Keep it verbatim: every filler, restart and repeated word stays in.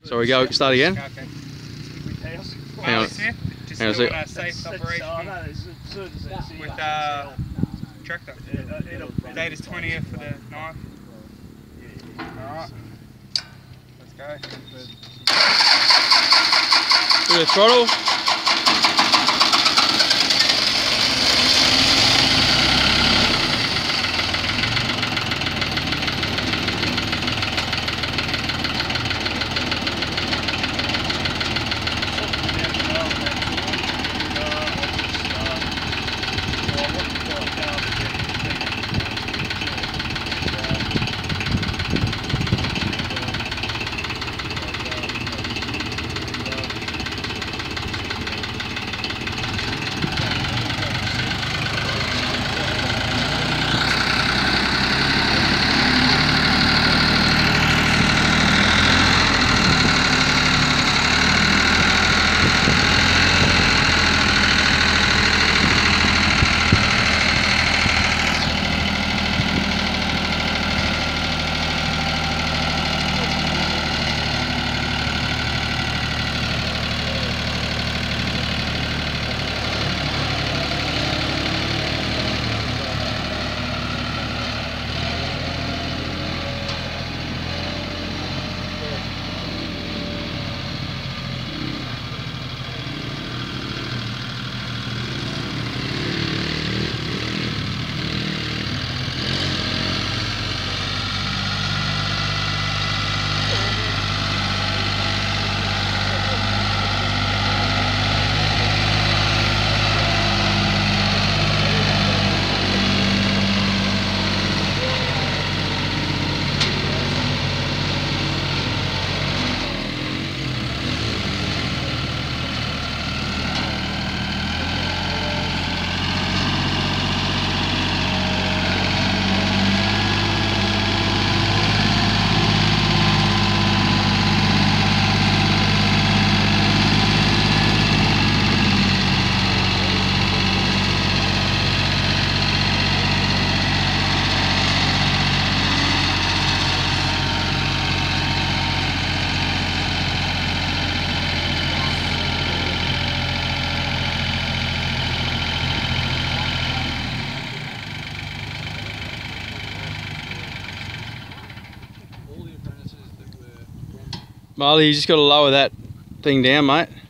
So we go, start again? Okay. Hang on. Smith, just Hang on a doing sec. a safe operation with uh, uh, tractor. Date is twentieth for the knife. Alright. Let's go. Look at the throttle. Marley, you just got to lower that thing down, mate.